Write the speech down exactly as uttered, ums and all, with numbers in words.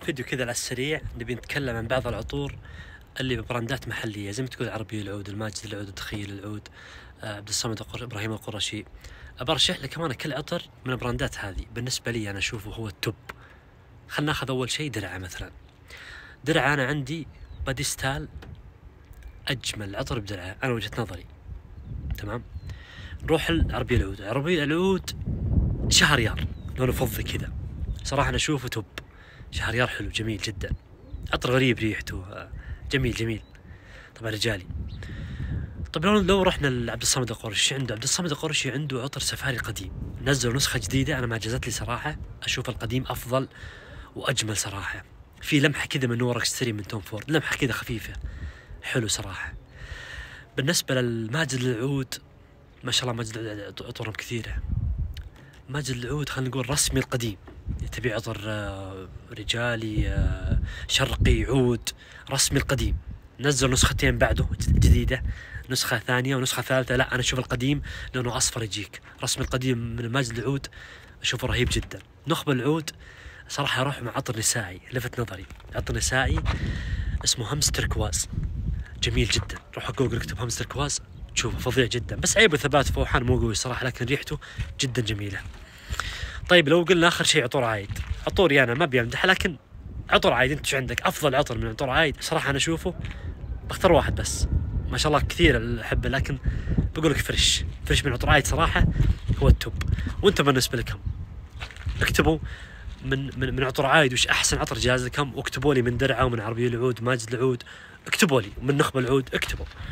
فيديو كذا على السريع نبي نتكلم عن بعض العطور اللي ببراندات محلية زي ما تقول عربي العود، الماجد العود، الدخيل العود، آه عبد الصمد ابراهيم القرشي. أبرشح لك كمان كل عطر من البراندات هذه بالنسبة لي أنا أشوفه هو التوب. خلنا ناخذ أول شيء درعة مثلا. درعة أنا عندي باديستال أجمل عطر بدرعة أنا وجهة نظري. تمام. نروح العربي العود. عربي العود شهريار لونه فضي كذا، صراحة أنا أشوفه توب. شهريار حلو جميل جدا، عطر غريب ريحته جميل جميل طبعا رجالي. طب لو لو رحنا لعبد الصمد القرشي، عنده عبد الصمد القرشي عنده عطر سفاري قديم، نزل نسخة جديدة أنا ما جازت لي صراحة، أشوف القديم أفضل وأجمل صراحة. في لمحة كذا من نور اكستريم من توم فورد، لمحة كذا خفيفة حلو صراحة. بالنسبة للماجد العود ما شاء الله ماجد العود عطورهم كثيرة. ماجد العود خلينا نقول رسمي القديم، تبي عطر رجالي شرقي عود رسمي القديم، نزل نسختين بعده جديدة، نسخة ثانية ونسخة ثالثة. لا أنا أشوف القديم لونه أصفر يجيك رسمي القديم من ماجد العود أشوفه رهيب جدا. نخبة العود صراحة أروح مع عطر نسائي لفت نظري، عطر نسائي اسمه همس تركواز جميل جدا. روح جوجل اكتب همس تركواز تشوفه فظيع جدا، بس عيبه ثبات فوحان مو قوي صراحة، لكن ريحته جدا جميلة. طيب لو قلنا آخر شيء عطور عايد، عطوري أنا ما بيمدح لكن عطور عايد أنت شو عندك أفضل عطر من عطور عايد؟ صراحة أنا أشوفه بختار واحد بس، ما شاء الله كثير الحبة، لكن بقول لك فريش فريش من عطور عايد صراحة هو التوب. وأنتم بالنسبة لكم اكتبوا من من من عطور عايد وش أحسن عطر جاز لكم، واكتبوا لي من درعة ومن عربي العود ماجد العود، اكتبوا لي من نخبة العود اكتبوا.